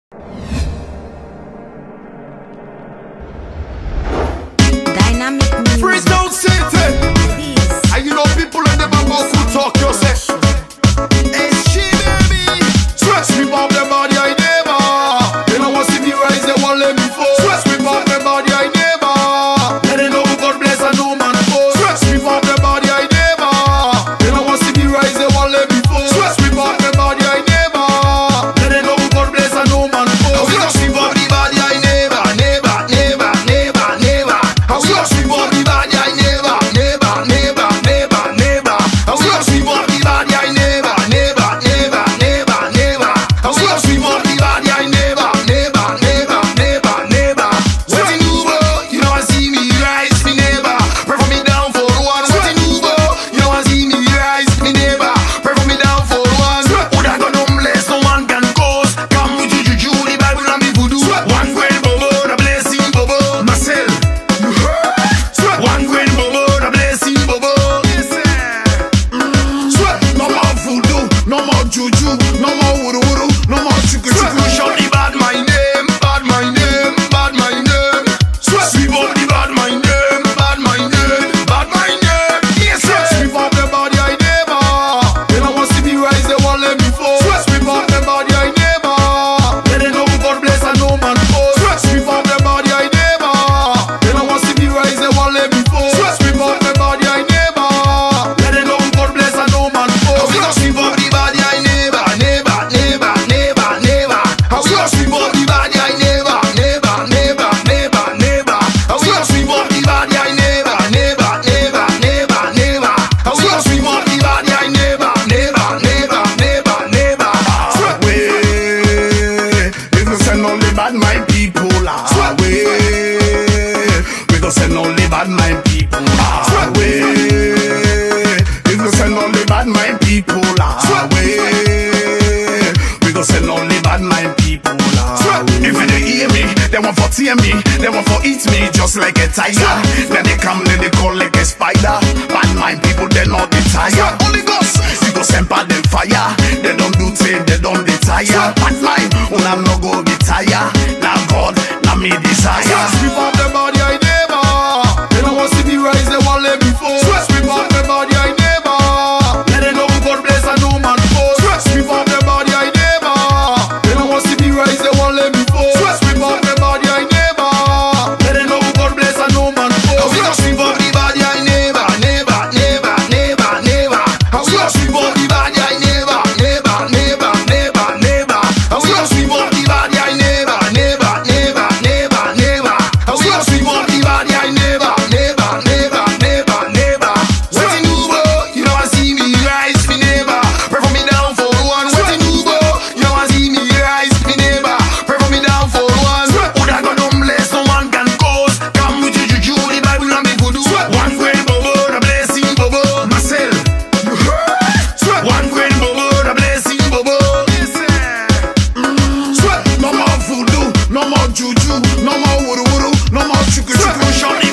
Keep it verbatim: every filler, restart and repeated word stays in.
Dynamic music. Freestone City. And you know people in the bamboo who talk yourself. Hey, she baby. Stress me about the body I never. They don't want to see me rise, they won't let me fall. Stress me about the body I never. Let them know God bless and no man fall. Stress me about the body I never. They don't want to see me rise, they won't let me fall. Stress me about the body I never. Let them know God bless and no man fall. Stress me about the body I never, never, never, never, never. Stress me about the body I never, never, never, never, never. Stress me about the body I never, never, never, never, never. Stress me about the body I never, never, never, never, never. What you do, bro? You don't see me rise, me never. Pray for me down for one. What you do, bro? You don't see me rise, me never. Pray for me down for one. Would I go dumbless? No one can cause. Come with you, juju, the Bible and me voodoo. One great bobo, the blessing bobo. Marcel, you heard? One great bobo, the blessing bobo. Sweat, no more voodoo, no more juju, no more wuru wuru, no more chuku chuku. Shout the bad my name, bad my name, bad my name. Sweat, sweep up the bad my name, bad my name, bad my name. Yes, sir. Sweep up the body I never. They don't want to see me rise, they won't let me fall. Sweat, sweep up the body I never. Let them know God bless and no man fall. Sweat, sweep up the body I never. They don't want to see me rise, they won't let me fall. Sweat, sweep up the body I never. Let them know God bless and no man fall. Sweep up the body I never, never, never, never, never. Sweep up the body I never, never, never, never, never. Sweep up the body I never, never, never, never, never. Sweep up the body I never, never, never, never, never. Away, we go send only bad my people away. We go send only bad my people away. We go send only bad my people away. We go send only bad my people away. If they hear me, they want for tear me, they want for eat me just like a tiger. Then they come, then they call like a spider. Bad mind people, they not the tire. Holy Ghost, you go send bad them fire. They don't do trade, they don't retire. Bad mind, when I'm not go retire. Now God, now me desire. Sweep up the body I never. They don't want to see me rise, they won't let me fall. Sweep up the body I never. Let them know God bless and no man fall. Sweep up the body I never. They don't want to see me rise, they won't let me fall. Sweep up the body I never. Let them know God bless and no man fall. Sweep up the body I never, never, never, never, never. Sweep up the body I never, never, never, never, never. Sweep up the body I never, never, never, never, never. Sweep up the body I never, never, never, never, never. What you do, bro? You don't want to see me rise, me never. Pray for me down for one. What you do, bro? You don't want to see me rise, me never. Pray for me down for one. Would I go dumbless? No one can cause. Come with you, juju, the Bible and me voodoo. One great bobo, the blessing bobo. Marcel, you heard? One great bobo, the blessing bobo. No more voodoo, no more juju, no more wuru wuru, no more chuku chuku. Shout